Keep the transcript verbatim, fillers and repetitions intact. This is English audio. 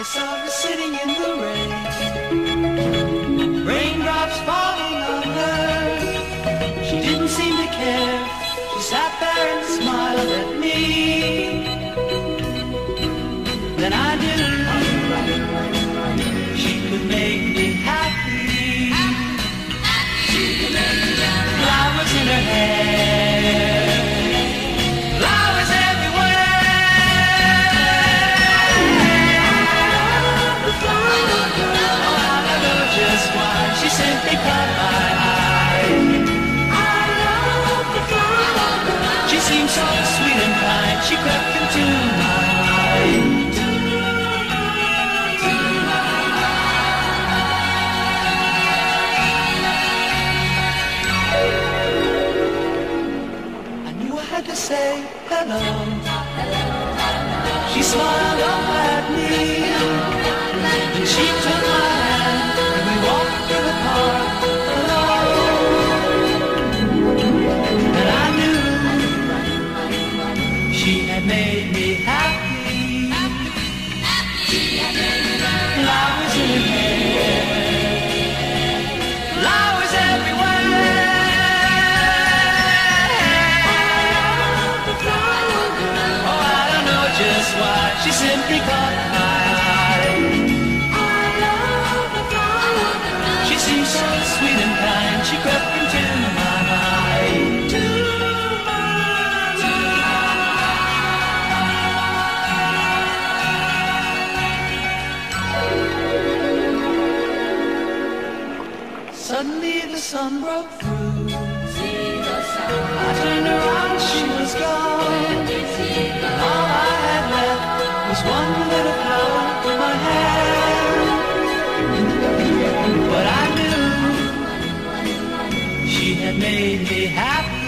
I saw her sitting in the rain, raindrops falling on her. She didn't seem to care. She sat there and smiled at me. Then I knew she could make me happy. She could make me happy. Flowers in her hair, flowers everywhere. The flower girl, oh, I don't know just why. She simply caught my eye. I love the flower girl. She seemed so sweet and kind. She crept into my mind. To say hello. She smiled up at me, and she took my hand, and we walked through the park alone. And I knew she had made me happy. Flowers in her hair, flowers everywhere. Just why she simply caught my eye. I love the flower girl. She seemed so sweet and kind. She crept into my mind. To my mind. Suddenly the sun broke through. See the sun. I turned around, she was gone. All I had left was one little flower in my hand. But I knew she had made me happy.